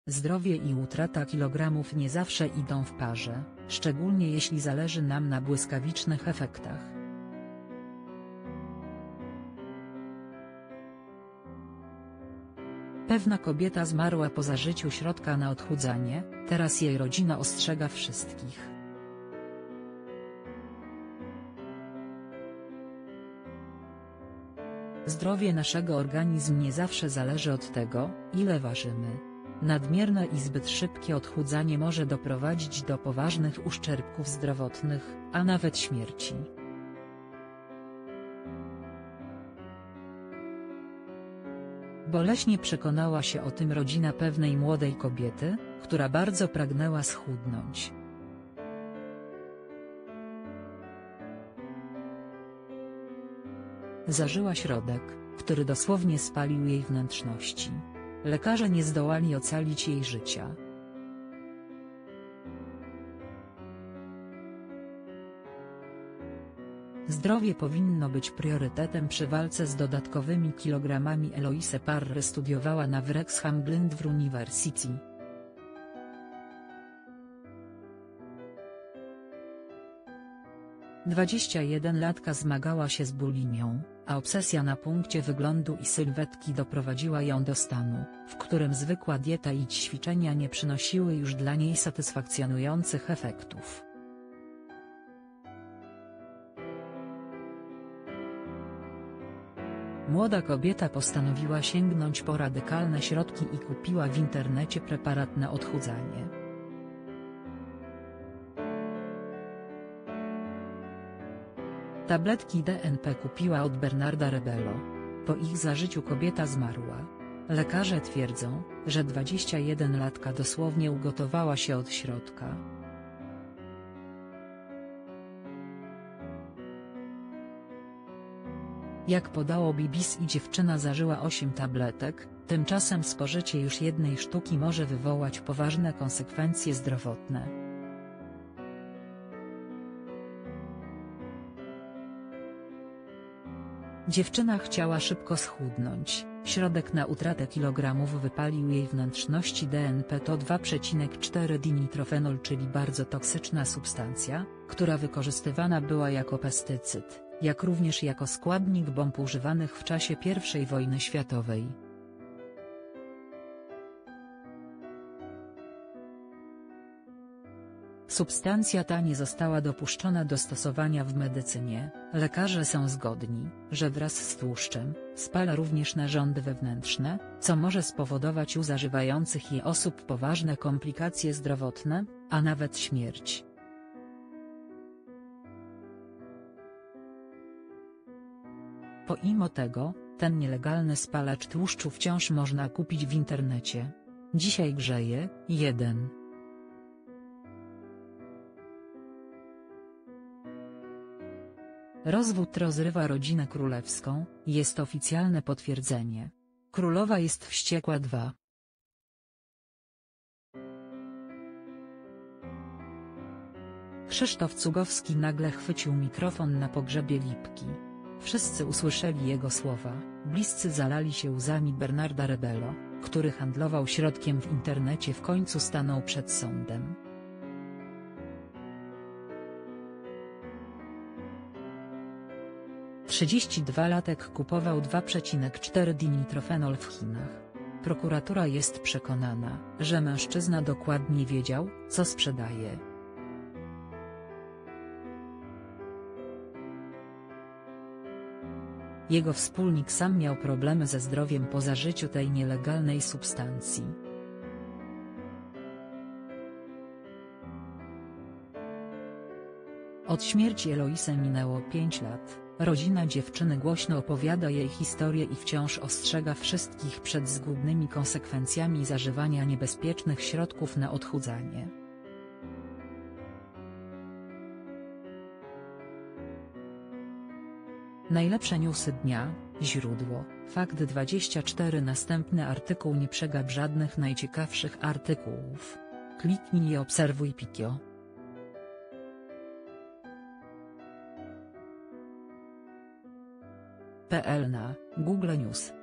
Zdrowie i utrata kilogramów nie zawsze idą w parze, szczególnie jeśli zależy nam na błyskawicznych efektach. Pewna kobieta zmarła po zażyciu środka na odchudzanie, teraz jej rodzina ostrzega wszystkich. Zdrowie naszego organizmu nie zawsze zależy od tego, ile ważymy. Nadmierne i zbyt szybkie odchudzanie może doprowadzić do poważnych uszczerbków zdrowotnych, a nawet śmierci. Boleśnie przekonała się o tym rodzina pewnej młodej kobiety, która bardzo pragnęła schudnąć. Zażyła środek, który dosłownie spalił jej wnętrzności. Lekarze nie zdołali ocalić jej życia. Zdrowie powinno być priorytetem przy walce z dodatkowymi kilogramami. Eloise Parry studiowała na Wrexham Glyndŵr University. Dwudziestolatka zmagała się z bulimią, a obsesja na punkcie wyglądu i sylwetki doprowadziła ją do stanu, w którym zwykła dieta i ćwiczenia nie przynosiły już dla niej satysfakcjonujących efektów. Młoda kobieta postanowiła sięgnąć po radykalne środki i kupiła w internecie preparat na odchudzanie. Tabletki DNP kupiła od Bernarda Rebelo. Po ich zażyciu kobieta zmarła. Lekarze twierdzą, że 21-latka dosłownie ugotowała się od środka. Jak podało BBC, dziewczyna zażyła 8 tabletek, tymczasem spożycie już jednej sztuki może wywołać poważne konsekwencje zdrowotne. Dziewczyna chciała szybko schudnąć, środek na utratę kilogramów wypalił jej wnętrzności. DNP to 2,4-dinitrofenol, czyli bardzo toksyczna substancja, która wykorzystywana była jako pestycyd, jak również jako składnik bomb używanych w czasie I wojny światowej. Substancja ta nie została dopuszczona do stosowania w medycynie. Lekarze są zgodni, że wraz z tłuszczem, spala również narządy wewnętrzne, co może spowodować u zażywających je osób poważne komplikacje zdrowotne, a nawet śmierć. Pomimo tego, ten nielegalny spalacz tłuszczu wciąż można kupić w internecie. Dzisiaj grzeje. 1. Rozwód rozrywa rodzinę królewską, jest oficjalne potwierdzenie. Królowa jest wściekła. 2. Krzysztof Cugowski nagle chwycił mikrofon na pogrzebie Lipki. Wszyscy usłyszeli jego słowa, bliscy zalali się łzami. Bernarda Rebelo, który handlował środkiem w internecie, w końcu stanął przed sądem. Trzydziestolatek kupował 2,4-dinitrofenol w Chinach. Prokuratura jest przekonana, że mężczyzna dokładnie wiedział, co sprzedaje. Jego wspólnik sam miał problemy ze zdrowiem po zażyciu tej nielegalnej substancji. Od śmierci Eloise minęło 5 lat. Rodzina dziewczyny głośno opowiada jej historię i wciąż ostrzega wszystkich przed zgubnymi konsekwencjami zażywania niebezpiecznych środków na odchudzanie. Najlepsze newsy dnia, źródło, Fakt24. Następny artykuł. Nie przegap żadnych najciekawszych artykułów. Kliknij i obserwuj Pikio. PL na Google News.